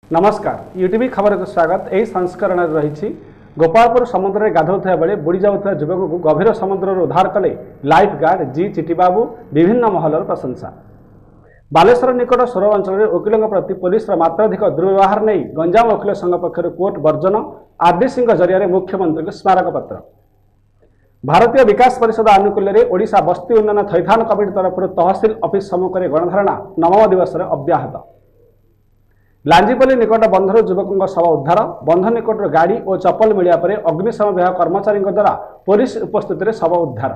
नमस्कार यूटीवी खबर को स्वागत। यही संस्करण रही गोपालपुर समुद्र में गाधोता बेले बुड़ी जाऊा युवक को गभीर समुद्र उद्धार कले लाइफ गार्ड जी चिटीबाबू। विभिन्न महलर प्रशंसा। बालेश्वर निकट सोर अंचल में वकिलों प्रति पुलिस मात्राधिक दुर्व्यवहार नहीं गंजाम वकिल संघ पक्षर कोर्ट वर्जन। आरडीसी जरिया मुख्यमंत्री को स्मारक पत्र। भारतीय विकास परिषद आनुकूल्य में ओडिशा बस्ती उन्नयन थैथान कमिटी तरफ तहसिल ऑफिस सम्मुखें गणधारणा 9 दिवस अब्याहत। लांजीपल्ली निकट बंधर युवकों शव उद्धार। बंध निकट गाड़ी और चप्पल मिलिया पर अग्निशम विभाग कर्मचारी द्वारा पुलिस उपस्थित में शव उद्धार।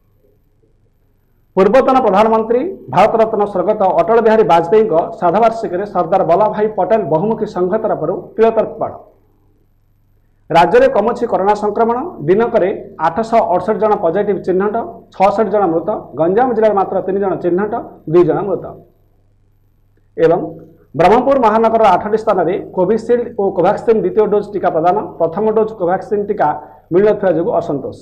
पूर्वतन प्रधानमंत्री भारत रत्न स्वर्गत अटल बिहारी वाजपेयी श्राद्धवार्षिक सरदार वल्लभ भाई पटेल बहुमुखी संघ तरफ तिलतर्पण। राज्य में कमुची कोरोना संक्रमण। दिनक 868 जन पॉजिटिव चिन्हट, 66 जन मृत। गंजाम जिले में मात्र 3 जन चिन्हट, 2 जन मृत। एवं ब्रह्मपुर महानगर 8 स्थान में कोविशील्ड और कोवैक्सीन द्वितीय डोज टीका प्रदान। प्रथम डोज कोवैक्सीन टीका मिल न असंतोष।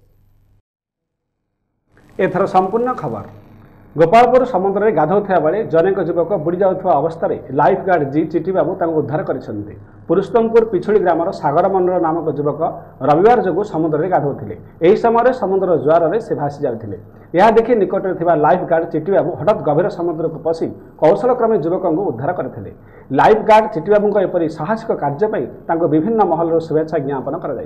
एथर संपूर्ण खबर। गोपालपुर समुद्र में गाधोता बेले जनेक युवक बुड़ी जाऊा अवस्था लाइफ गार्ड जी चिटीबाबू उद्धार करछन्ते। पुरुषोत्तमपुर पिछुड़ी ग्रामर सागर मंडल नामक युवक रविवार जो समुद्र में गाधोते। यही समय समुद्र ज्वार में से भासी जाते। यह देखि निकट में लाइफ गार्ड चिटीबाबू हठात गभीर समुद्र को पशि कौशल क्रमे युवक उद्धार करते। लाइफ गार्ड चिटीबाबू एपरी साहसिक कार्य विभिन्न महल शुभेच्छा ज्ञापन कर।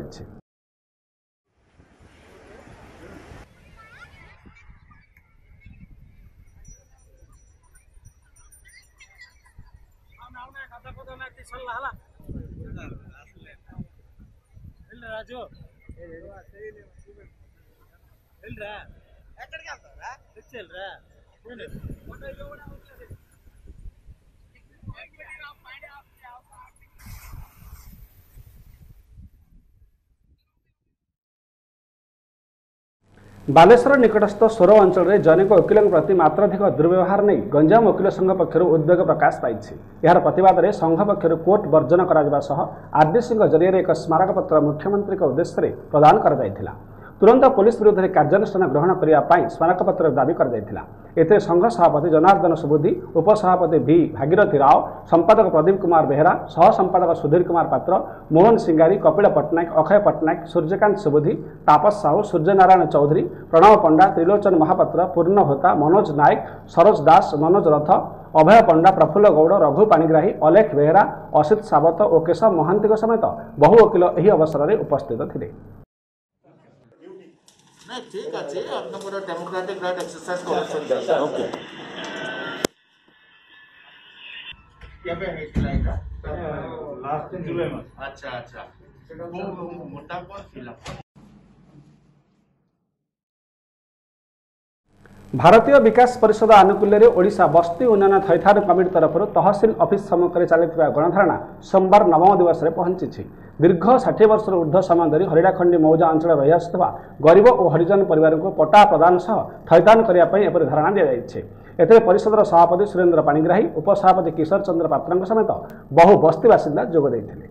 बालेश्वर निकटस्थ सोर अंचल में जनेक वकिलों प्रति मात्राधिक दुर्व्यवहार नहीं गंजाम वकिल संघ पक्षर उद्वेग प्रकाश पाई। यार प्रतिवाद में संघ पक्षर कोर्ट वर्जन कर आरडीसी जरिए एक स्मारक पत्र मुख्यमंत्री उद्देश्य प्रदान कर। तुरंत पुलिस विरुद्ध में कार्यानुष्ठान ग्रहण करने स्मारक पत्र दावी कर। संघ सभापति जनार्दन सुबुद्धि, उपसभापति भी भागीरथी राव, संपादक प्रदीप कुमार बेहरा, सह संपादक सुधीर कुमार पात्र, मोहन सिंगारी, कपिल पट्टनायक, अक्षय पट्टनायक, सूर्यकांत सुबुद्धि, तापस साहू, सूर्यनारायण चौधरी, प्रणव पंडा, त्रिलोचन महापात्र, पूर्ण होता, मनोज नायक, सरोज दास, मनोज रथ, अभय पंडा, प्रफुल्ल गौड़, रघु पाणिग्राही, अलेख बेहरा, असित सावत और केशव महांती समेत बहु वकिल यह अवसर में उपस्थित थे। नहीं ठीक अच्छे आपनकर डेमोक्रेटिक राइट एक्सरसाइज कर ओके केबे हेतला एटा लास्ट जुलाई में अच्छा अच्छा मोटा कोन फिला। भारतीय विकास परिषद आनुकूल्य में ओडिशा बस्ती उन्नयन थैथान कमिटी तरफ तहसिल ऑफिस सम्मुखें चलता गणधारणा सोमवार 9 दिवस में पहुंची। दीर्घ 60 वर्ष ऊर्ध्व समय धरी हरिडाखंडी मौजा अंचल रही आसुवा गरीब और हरिजन परिवार को पट्टा प्रदान सह थैथान करने एपरी धारणा दी जाए। परिषदर सभापति सुरेन्द्र पाणिग्राही, उपसभापति किशोर चंद्र पात्र समेत बहु बस्ती बासिंदा जोग देते।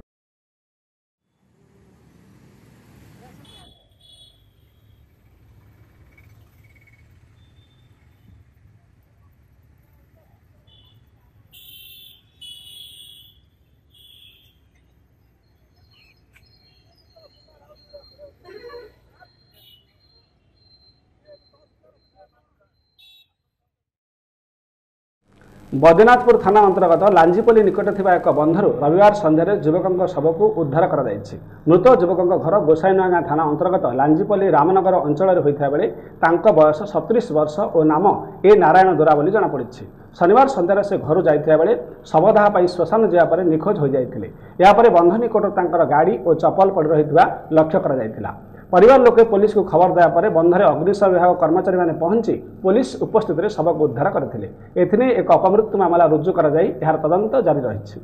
बद्रीनाथपुर थाना अंतर्गत लांजीपल्ली निकट थिबा एक बंधरु रविवार संध्यारे युवकों शव को उद्धार कर। मृत युवकों घर गोसाईनगाँ थाना अंतर्गत लांजीपल्ली रामनगर अंचल होता बेले बयस 37 वर्ष और नाम ए नारायण दोरा बोली जनापड़ी। शनिवार संध्यारे से घर जाइथिबा बेले शवदाह पाई श्मशान जावापर निखोज हो जाइथिले। यापर बंध निकट तांकर गाड़ी और चप्पल पड़ रही लक्ष्य कर। परिवार लोके पुलिस को खबर देवा पर बंधरे अग्निशम विभाग कर्मचारी मैंने पहुंची पुलिस उपस्थित में शव को उद्धार करते। एथिने एक अपमृत्यु मामला रुजु कर तदंत जारी रही।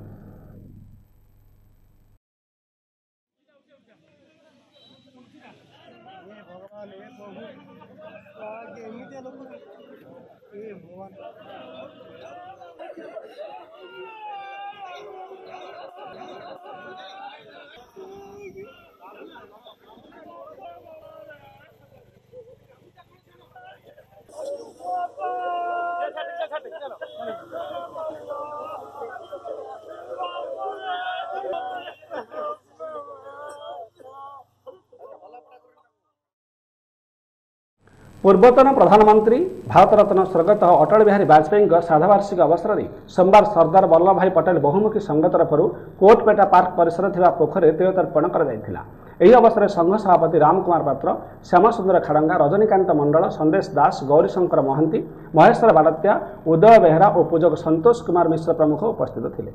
पूर्वतन प्रधानमंत्री भारत रत्न स्वर्गत अटल बिहारी वाजपेयी श्राद्धवार्षिक अवसर में सोमवार सरदार वल्लभ भाई पटेल बहुमुखी संघ तरफ कोटपेटा पार्क परिसर थिबा पोखरे तिलोतर्पण कर अवसर में संघ सभापति राम कुमार पात्र, श्यामसुंदर खाड़ंगा, रजनीकांत मंडल, संदेश दास, गौरीशंकर महंती, महेश्वर बालत्या, उदय बेहरा और पूजक संतोष कुमार मिश्र प्रमुख उपस्थित थे।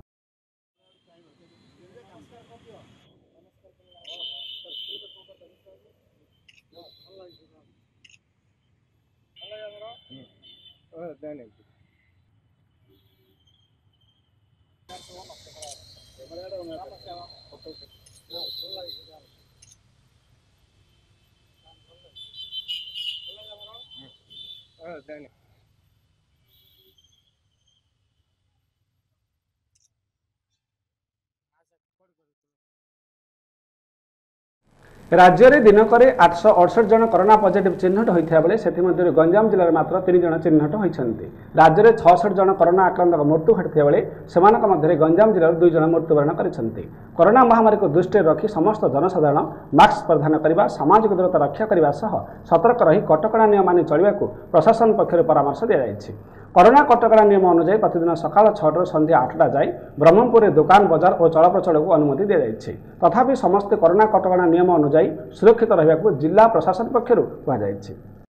राज्य में दिनक 868 जन कोरोना पॉजिटिव चिन्हट होता बेले से गंजाम जिले में मात्र 3 जन चिन्हट होती। राज्य में 66 जन कोरोना आक्रांत मृत्यु घटी बेले से गंजाम जिले 2 जन मृत्युवरण करते। कोरोना महामारी को दृष्टि रखी समस्त जनसाधारण मास्क परिधान करने, सामाजिक दूरता रक्षा करने सह सतर्क रही कटकणा नियम मानि चलने को प्रशासन पक्षर परामर्श दी जाएगी। कोरोना कटकणा नियम अनुसार प्रतिदिन सकाल 6 संध्या 8 जाए ब्रह्मपुर में दुकान बजार और चलप्रचल को अनुमति दी जाएगी। तथापि समस्त कोरोना कटकणा नियम अनुसार सुरक्षित रहा जिला प्रशासन पक्षर कहुई।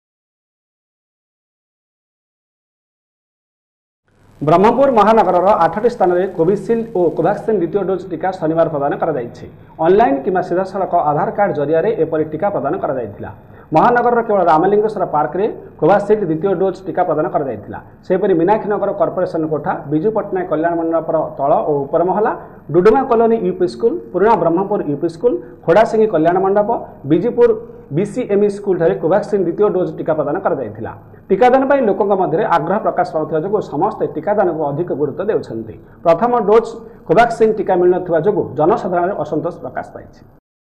ब्रह्मपुर महानगर 8टी स्थान में कोविशील्ड और कोवैक्सीन द्वितीय डोज टीका शनिवार प्रदान कर ऑनलाइन किंवा सीधा सड़क आधार कार्ड जरिया एपरी टीका प्रदान कर महानगर केवल रामलिंगेश्वर पार्क में कोवैक्सीन द्वितीय डोज टीका प्रदान कर मीनाक्षीनगर कॉर्पोरेशन कोठा, बिजू पट्टनायक कल्याण मंडपर तल और उपर महला, डुडुमा कॉलोनी यूपी स्कूल, पुराणा ब्रह्मपुर यूपी स्कूल, खोड़ासिंगी कल्याण मंडप, बीजीपुर बीसीएमई स्कूल ठारे कोवैक्सीन द्वितीय डोज टीका प्रदान कर टीकादान पर लोकों मध्य आग्रह प्रकाश पाउथिबा जोगु समस्त टीकादान को अधिक गुरुत्व देउछन्ति। प्रथम डोज कोवैक्सीन टीका मिल नथिबा जोगु जनसाधारण असंतोष प्रकाश पाइछि।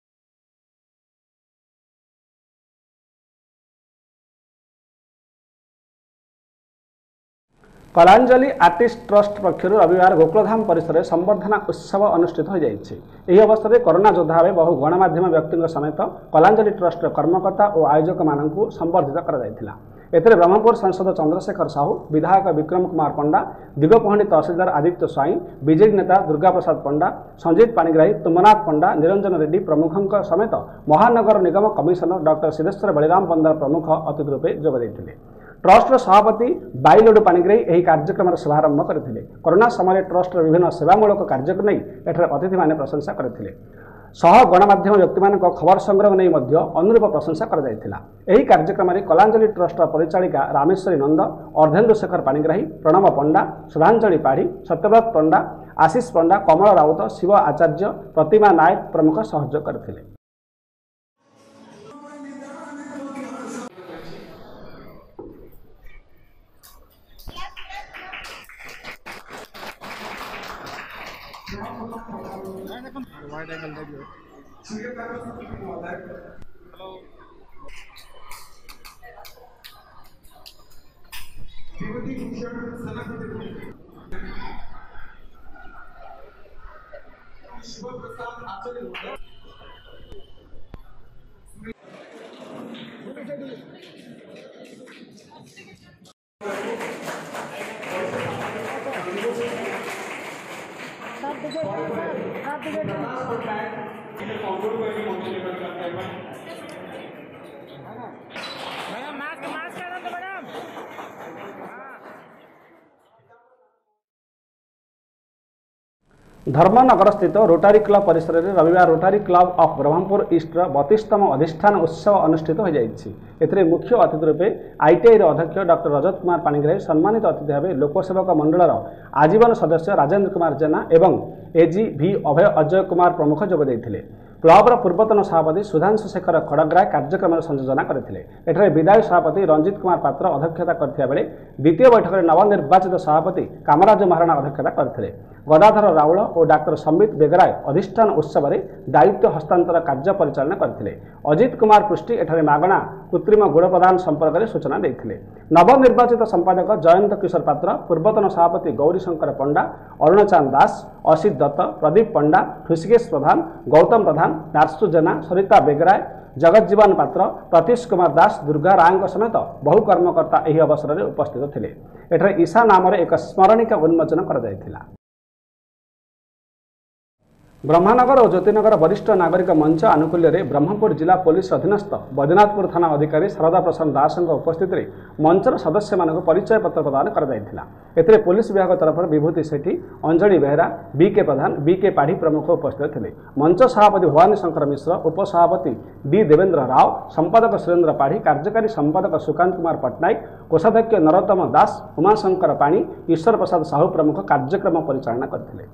कलांजलि आर्टिस्ट ट्रस्ट पक्षर रविवार गोकुलधाम परिसर में संबर्धना उत्सव अनुष्ठित हो जाइए। यह अवसर में कोरोना योद्धा भाव बहु गणमाध्यम व्यक्ति समेत कलांजलि ट्रस्ट कर्मकर्ता और आयोजक मानू संबर्धित कर ब्रह्मपुर सांसद चंद्रशेखर साहू, विधायक विक्रम कुमार पंडा, दिगपहंडी तहसीलदार आदित्य स्वाई, बीजेडी नेता दुर्गा प्रसाद पंडा, संजीत पाणिग्राही, तुमनाथ पंडा, निरंजन रेड्डी प्रमुखों समेत महानगर निगम कमिशनर डॉक्टर सिद्धेश्वर बलिराम बंदर प्रमुख अतिथि रूपे जोगदेइथिले। ट्रस्टर सभापति बाइलोडु पाणिग्राही यह कार्यक्रम शुभारंभ करते। कोरोना समय ट्रस्टर विभिन्न सेवामूलक कार्य को नहीं एठार अतिथि माने प्रशंसा करते। सह गणमाध्यम व्यक्ति मान खबर संग्रह नहीं अनुरूप प्रशंसा कर कार्यक्रम में कलांजलि ट्रस्ट परिचालिका रामेश्वरी नंद, अर्धेन्दु शेखर पाणिग्राही, प्रणव पंडा, श्रद्धांजलि पाढ़ी, सत्यव्रत पंडा, आशीष पंडा, कमल राउत, शिव आचार्य, प्रतिमा नायक प्रमुख सहयोग करते। धर्मनगर स्थित रोटारी क्लब परिसर में रविवार रोटारी क्लब ऑफ ब्रह्मपुर ईस्टर 32तम अधिष्ठान उत्सव अनुष्ठित हो जाए। मुख्य अतिथि रूपे आईटीआई अध्यक्ष डॉक्टर रजत कुमार पाणिग्राही, सम्मानित अतिथि भाव लोकसेवक मंडल आजीवन सदस्य राजेन्द्र कुमार जेना एवं एजी भी अभय अजय कुमार प्रमुख जोगदेइथिले। क्लबर पूर्वतन सभापति सुधांशु शेखर खड़गराय कार्यक्रम संयोजना करते। विदायी सभापति रंजित कुमार पात्र अध्यक्षता करथिबा बेले द्वितीय बैठक में नवनिर्वाचित सभापति कामराज महाराणा अध्यक्षता करते। गदाधर राउल और डाक्टर संबित बेगराय अधिष्ठान उत्सव में दायित्व हस्तांतर कार्य परिचालन करते। अजित कुमार पृष्टि एठारे मागणा कृत्रिम गुड़ प्रदान संपर्क में सूचना देते। नवनिर्वाचित संपादक जयंत किशोर पात्र, पूर्वतन सभापति गौरीशंकर पंडा, अरुणचांद दास, असित दत्त, प्रदीप पंडा, हृषिकेश प्रधान, गौतम प्रधान, नारसु जेना, सरिता बेगराय, जगज्जीवन पात्र प्रतीश कुमार दास दुर्गा राय समेत बहु कर्मकर्ता यह अवसर में उपस्थित थे। एठारे ईशा नाम एक स्मरणिका उन्मोचन कर ब्रह्मानगर और ज्योतिनगर वरिष्ठ नागरिक मंच आनुकूल्य रे ब्रह्मपुर जिला पुलिस अधीनस्थ बद्रीनाथपुर थाना अधिकारी शारदा प्रसाद दास उपस्थित में मंचर सदस्य मान परिचय पत्र प्रदान कर पुलिस विभाग तरफ विभूति सेठी अंजलि बेहरा बीके प्रधान बीके पाढ़ी प्रमुख उपस्थित थे। मंच सभापति भवानी शंकर मिश्र उपसभापति डी देवेंद्र राव संपादक सुरेंद्र पाढ़ी कार्यकारी संपादक सुकांत कुमार पट्टनायक कोषाध्यक्ष नरोत्तम दास उमाशंकर पाणी ईश्वर प्रसाद साहू प्रमुख कार्यक्रम परिचालना करथिले।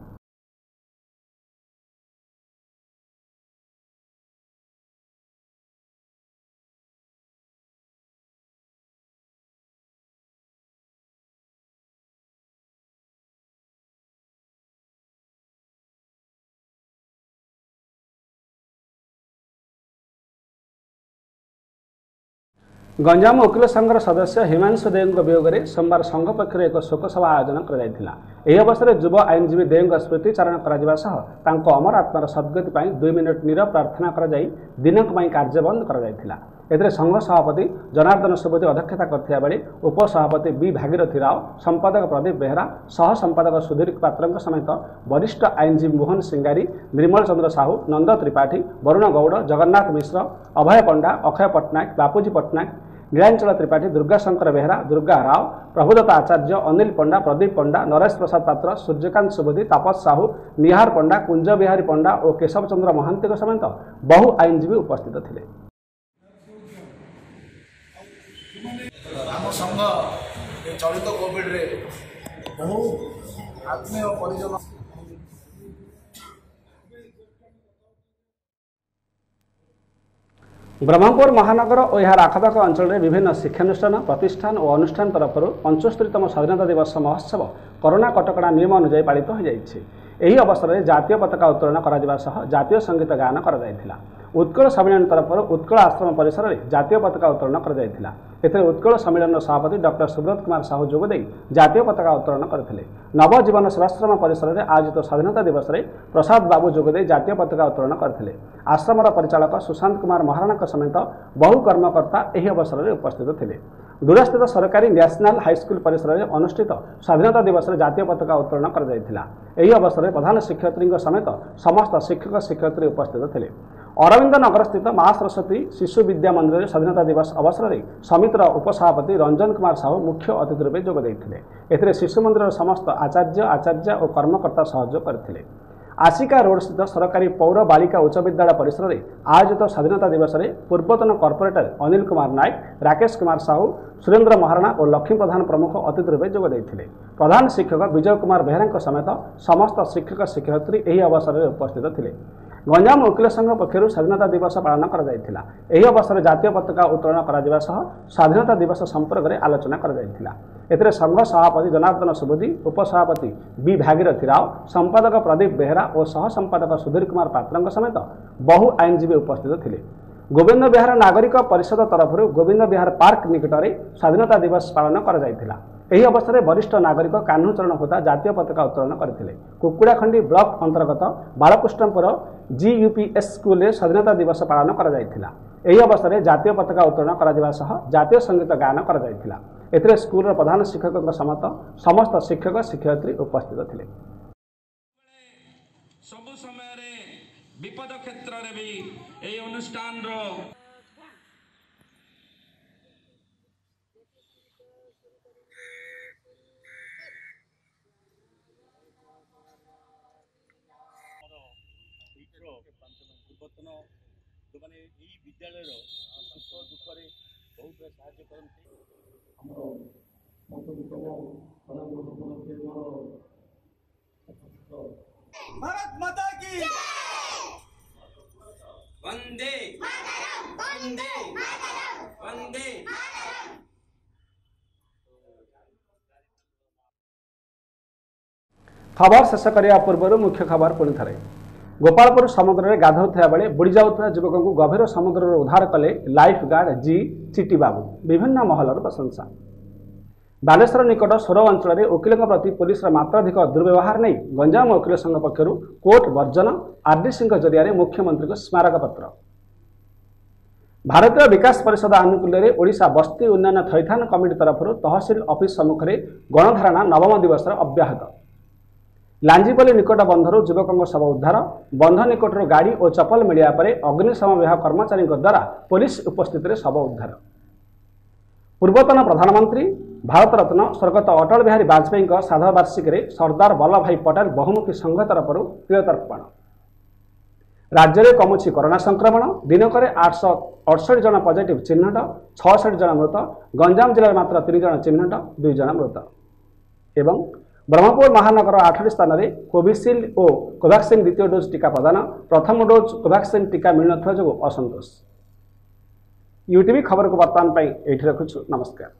गंजाम वकिल संघर सदस्य हिमांशु देव वियोग में सोमवार संघ पक्षर एक शोकसभा आयोजन कर अवसर में युव आईनजीवी देव स्मृतिचारण कर अमर आत्मार सद्गति 2 मिनिट नीरव प्रार्थना कर दिनक कार्य बंद कर संघ सभापति जनार्दन सुबोधी अध्यक्षता करथिया बेले उपसभापति बी भागीरथी राव संपादक प्रदीप बेहरा सह संपादक सुधीर पात्र समेत वरिष्ठ आईनजीवी मोहन सिंगारी निर्मल चंद्र साहू नंद त्रिपाठी वरुण गौड़ जगन्नाथ मिश्र अभय पंडा अक्षय पट्टनायक बापूजी पट्टनायक नीलांचल त्रिपाठी दुर्गाशंकर बेहरा दुर्गा राव प्रभुदत्त आचार्य अनिल पंडा प्रदीप पंडा नरेश प्रसाद पात्र सूर्यकांत सुबोधी तापस साहू निहार पंडा कुंज बिहारी पंडा और केशव चंद्र महांती समेत बहु आईनजीवी उपस्थित थे। आम संघ चलित कोविड रे बहु आत्मीय परिजन ब्रह्मपुर महानगर और यार आखपाख अंचल में विभिन्न शिक्षानुष्ठान प्रतिष्ठान और अनुष्ठान तरफ 75तम स्वाधीनता दिवस महोत्सव कोरोना कटकणा नियम अनुଯାयी पालित हो जाइए। यही अवसर में जातीय पताका उत्तोलन कर जातीय संगीत गायन कर उत्कल सम्मेलन तरफ उत्कल आश्रम परिसर में जातीय पताका उत्तोलन कर उत्कल सम्मेलन सभापति डॉक्टर सुब्रत कुमार साहू जोगदे जातीय पताका उत्तोलन करते। नवजीवन सेवाश्रम परिसर में आयोजित स्वाधीनता दिवस में प्रसाद बाबू जोगदे जातीय पताका उत्तोलन करते। आश्रम परिचालक सुशांत कुमार महाराणा समेत बहु कर्मकर्ता यह अवसर में उपस्थित थे। दूरस्थित सरकारी नेशनल हाईस्कूल परिसर में अनुष्ठित स्वाधीनता दिवस में जातीय पताका उत्तोलन कर अवसर में प्रधान शिक्षयित्री समेत समस्त शिक्षक शिक्षयित्री उपस्थित थे। अरविंद नगर स्थित माँ सरस्वती शिशु विद्या मंदिर स्वाधीनता दिवस अवसर में समितिर उपसभापति रंजन कुमार साहू मुख्य अतिथि रूप जोगदे शिशु मंदिर समस्त आचार्य और कर्मकर्ता सहयोग करते। आशिका रोड स्थित सरकारी पौर बालिका उच्च विद्यालय परिसर में आयोजित स्वाधीनता दिवस में पूर्वतन कॉर्पोरेटर अनिल कुमार नायक राकेश कुमार साहू सुरेंद्र महाराणा और लक्ष्मी प्रधान प्रमुख अतिथि रूप जोगदे प्रधान शिक्षक विजय कुमार बेहरा समेत समस्त शिक्षक शिक्षयित्री यह अवसर में उपस्थित थे। गंजाम वकिल संघ पक्षर स्वाधीनता दिवस पालन कर अवसर जातीय पताका उत्तोलन कर स्वाधीनता दिवस संपर्क में आलोचना कर संघ सभापति जनार्दन सुबोधी उपसभापति बी भागीरथी राव संपादक प्रदीप बेहरा और सह संपादक सुधीर कुमार पात्र समेत बहु आईनजीवी उपस्थित थे। गोविंद विहार नागरिक परिषद तरफ गोविंद विहार पार्क निकट में स्वाधीनता दिवस पालन कर अवसर में वरिष्ठ नागरिक कान्हूचरण होता जातीय पताका उत्तोलन करते। कुकुड़ाखंडी ब्लॉक अंतर्गत बालकृष्णपुर GUPS स्कूल में स्वाधीनता दिवस पालन कर अवसर में जातीय पताका उत्तोलन कर जातीय संगीत गायन कर स्कूल प्रधान शिक्षक समेत समस्त शिक्षक शिक्षयित्री उपस्थित थे। सबु समय रे विपद क्षेत्र रे भी ए अनुष्ठान रो पूर्वतन जो मैंने विद्यालय सुख दुखे बहुत साहाय्य करते। भारत माता की वंदे वंदे वंदे। खबर शेष करने पूर्व मुख्य खबर पुणी थे। गोपालपुर समुद्र में गाधोता बेले बुड़ी जाऊा युवक को गभीर समुद्र उद्धार कले लाइफ गार्ड जी चिटी बाबू विभिन्न महलर प्रशंसा। बालेश्वर निकट सोर अंचल में वकिलों प्रति पुलिस मात्राधिक दुर्व्यवहार नहीं गंजाम वकिल संघ पक्षर कोर्ट वर्जन आरडीसी जरिया मुख्यमंत्री को स्मारक पत्र। भारतीय विकास परिषद आनुकूल्य ओडिशा बस्ती उन्नयन थैथान कमिटी तरफ तहसिल ऑफिस सम्मुख में गणधारणा नवम दिवस अब्याहत लांजीपल्ली निकट बंधर युवकों शव उद्धार बंध निकट गाड़ी और चपल मिलिया पर अग्निशम विभाग कर्मचारी द्वारा पुलिस उपस्थित शव उद्धार पूर्वतन प्रधानमंत्री भारत रत्न स्वर्गत अटल बिहारी वाजपेयी श्राद्धवार्षिकी में सरदार वल्लभ भाई पटेल बहुमुखी संघ तरफ तिलतर्पण राज्य में कमुची कोरोना संक्रमण दिनक 868 जन पॉजिटिव चिन्हट 66 जन मृत गंजाम जिले में मात्र 3 जन चिन्हट 2 जन मृत एवं ब्रह्मपुर महानगर 8 स्थान में कोविशील्ड और कोवैक्सीन द्वितीय डोज टीका प्रदान प्रथम डोज कोवैक्सीन टीका मिलुनथिबा जो असंतोष यूटीवी खबर को वर्तमान ये रखुछु नमस्कार।